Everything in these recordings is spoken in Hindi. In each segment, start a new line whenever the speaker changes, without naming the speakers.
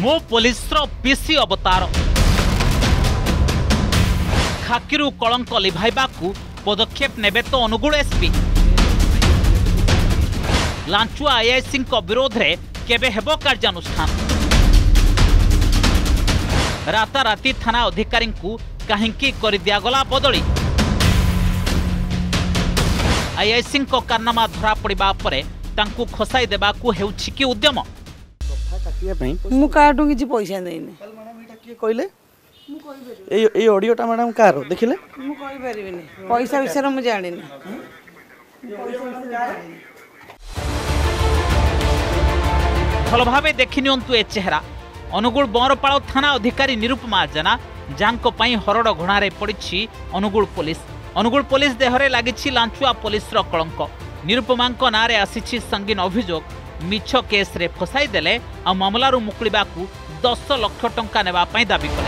मो पुलिस पीसी अवतार खाकिरु कलंक लिभाइबाकू पदक्षेप नेबे तो अनुगुल एसपी लांचुआ आईआईसी विरोध रे केबे हेबो कार्यानुष्ठान राताराती थाना अधिकारी कहीं कर दिगला बदली आईआईसी कारनामा धरा पड़ा पर खसाई देबाकू हेउछि कि उद्यम
मु काटू किसी पैसा देनी
कहले ए ऑडियोटा मैडम कार देखिले
मु कहि परिबिनी पैसा विषय मु जानिनी
भल भाव देखि नियंतु ए चेहरा अनुगुल बंरपाल थाना अधिकारी निरुपमा जेना जांको पई हरड़ घोणारे पड़ी अनुगुल पुलिस देहरे लागिछि लांचुआ पुलिस कलंक निरुपमांको नारे आसीछि संगीन अभियोग मिछ केस रे फसाई देले आ मामलारू मुकुलिबाकू 10 लाख टंका नेबा पई दाबी कले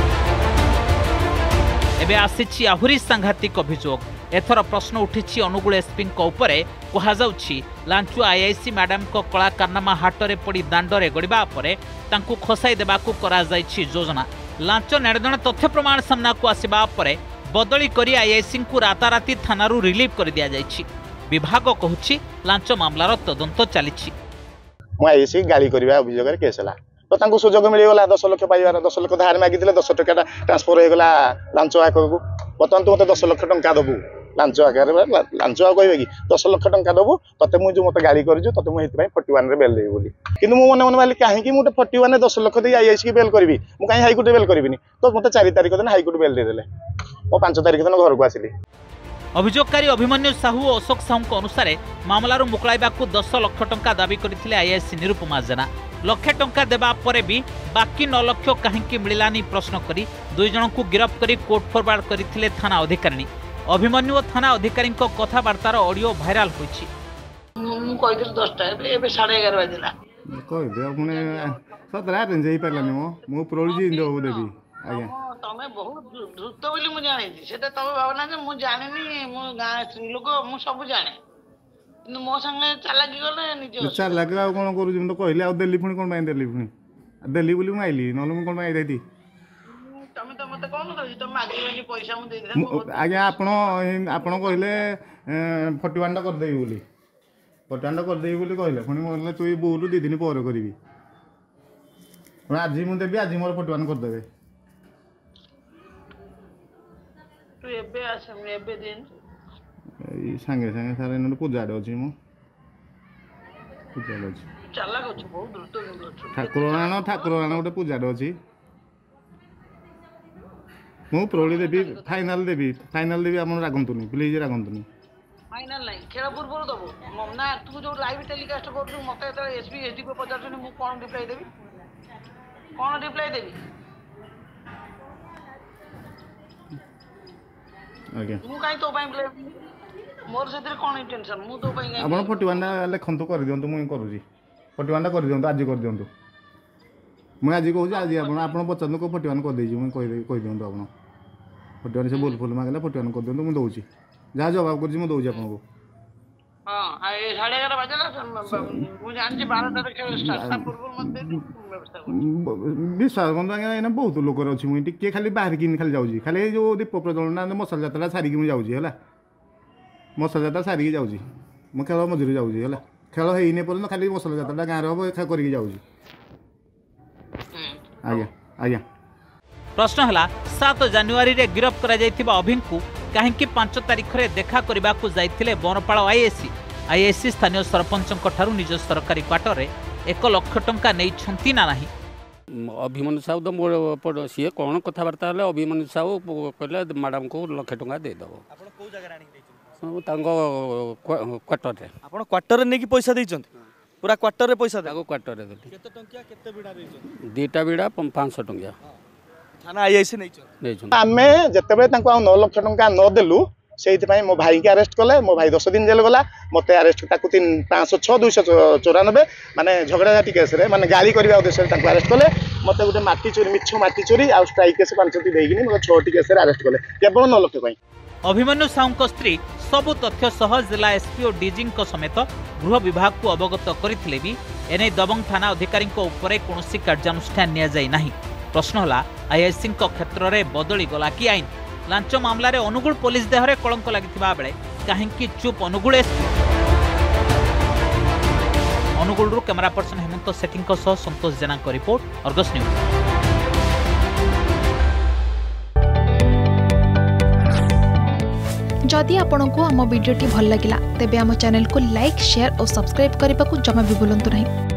एबे आसीछि आहुरी सांघातिक अभियोग एथर प्रश्न उठिछि अनुगुल एसपी उपरे कहा जाउछि लांचुआ आईआईसी मैडम को कला कारनामा हाटरे पड़ी दांडरे गड़िबा परे तांकू खसाई देबाकू करा जाइछि योजना लांच नेड़जण तथ्य प्रमाण सामना को आसीबा परे बदली करी आईआईसी को राताराती थानारू रिलीव कर दिया जाइछि विभाग कहूछि लांच मामलार तदंत चलीछि
मु आईआईसी गाड़ी करबा अभियोग रे केस हला तो तांकू सुजोग मिली गला 10 लाख पाइबार 10 लाख धार मागी दिले 10 टका ट्रांसफर हो गला लांच आकरकू बतन तू मते 10 लाख टंका दबु लांच आकर लांच आ कहबे कि 10 लाख टंका दबु तते मु जो मते गाड़ी करजु तते मु हेति 41 रे बेल देबी बोली किंतु मु मन मन वाली काहे कि मु 41 ने 10 लाख दे आईआईसी की बेल करबी मु काहे हाई कोर्ट बेल करबिनी तो मते 4 तारिख दिन हाई कोर्ट बेल दे देले मो 5 तारिख दिन घर को आसिली
अभियोगकारी अभिमन्यु साहू और अशोक साहू अनुसार मामलारू मुकलाइबाकू 10 लाख टंका दाबी करथिले आईआईसी निरुपमा जेना लक्षे टंका देबा परे भी बाकी 9 लाख कहीं मिलानी प्रश्न करी दुई जन को गिरफ्त करी कोर्ट फरवर्ड करथिले थाना अधिकारी अभिमन्यु और थाना अधिकारी कथबार्तार ऑडियो भाइराल होइछि
मु कहिदिल 10 टा एबे 11:30 बजिला
कहि दे अपने सतरा दिन जाई परलानी मो प्रोलजी इंदो देबी आज्ञा
तमे बहुत द्रुत बोली मु जानि सेटा तमे भावना जे मु जानिनी मु गां स्त्री लोक मु सब जाने किंतु मो संगे चालाकी गले निज
चालाकी आ कोन करू जिम तो कहले आ दिल्ली फुनी कोन माइ दिल्ली फुनी दिल्ली बोली मु आइली नले मु कोन माइ देती
तमे तो मते कोन कहि तमे आगेनी पैसा मु दे दे
आज्ञा आपण कहले 41 टा कर देई बोली 41 टा कर देई बोली कहले फुनी मोले तू बोलू 2 दिन पर करबी आज मु देबी आज मोर 41 कर देबे
तू एबे आसम एबे दिन
ए संगे संगे सारे न पूजा दे अछि मु पूजा दे अछि
चला गछ बहुत द्रुत
ठाकुराना गोटे पूजा दे अछि मु प्रोली देबी फाइनल देबी हमन रागंतुनी प्लीज रागंतुनी
फाइनल नहीं खेल पूर्व दबो ममना तू जो लाइव टेलीकास्ट कर मते एसपी एसडी को पचारछनी मु कोन रिप्लाई देबी
आज्ञा
मु काई तो पाई मोर सेतिर कोन टेंशन मु तो पाई
आपण 41 लेखंतु कर दियंतु मु करूजी 41 कर दियंतु आज कर दियंतु मु आज कहूजी आज आपण पचंद को 41 कर देजी मु कहि दियंतु आपण 41 से बोल फुल मागला 41 कर दियंतु मु दउची जा जवाब करजी मु दउची आपण को
हां ए 11:30 बजला मु जानची 12 टा खेल स्टार्ट पूर्व मत दे व्यवस्था कर
विश्वास बंद एना बहुत लोक अछि मु टिके खाली बाहर किन खाली जाउजी खाली जो दीप प्रज्वलन मसल जात्रा सारी कि मु जाउजी हला मसल जात्रा सारी कि जाउजी मु खेल मजूरी जाउजी हला खेल हेइने परन खाली मसल जात्रा गां रे हो खा करी जाउजी आज्ञा
प्रश्न हला 7 जनवरी रे गिरफ्त करा जायतिबा अभिंकु काहेकि 5 तारिख रे देखा करबाकू जाइथिले बरपाल आईआईसी स्थानीय सरपंचक ठारू निज सरकारी क्वार्टर रे 1 लाख टंका नै छंती ना नाही
अभिमन्यु साहू तो मोर सी कौन कथबार्ता है अभिमन्यु साहू कहले मैडम को 1 लाख टंका दे दबो क्वार्टर रे
आपण क्वार्टर रे नेकी पैसा दैछन पूरा क्वार्टर रे पैसा
ताको क्वार्टर रे देली
केते टंकिया केते बिडा दैछन
दीटा बिडा 500 टंकिया
थाना आईआईसी नै
आमे जतेबे तांको 9 लाख टंका न देलु सेहित पई मो भाई के अरेस्ट कले मो भाई 10 दिन जेल गला मते अरेस्ट ताकू 506 294 माने झगड़ाझाटी केस रे माने गाली करबा उद्देश्य तांको अरेस्ट कले मते गुटे माटी चोरी मिछ माटी चोरी आ स्ट्राइक केस 5 टी देगिनी मते 6 टी केस रे अरेस्ट कले केवल 9 लाख पई
अभिमन्यु साहू स्त्री सबु तथ्य सह जिला एसपी और डीजी समेत गृह विभाग को अवगत करथिले भी एने दबंग थाना अधिकारी उपरे कौनसी कार्यानुष्ठान निया जाई नाही। प्रश्न होला आईआईसी क्षेत्र में बदली गला कि आईन। लांच मामला रे अनुगुल पुलिस देहरे कलंक लागिथिबा बेले काहेकि चुप Angul SP. Angul camera person Hemant Sethi सह Santosh Jena report, Argus news.
जदि आपंक आम भिडी भल लगा तेब आम चैनल को लाइक, शेयर और सब्सक्राइब करने को जमा भी भूलु नहीं।